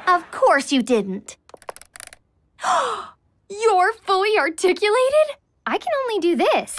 Of course you didn't. You're fully articulated? I can only do this.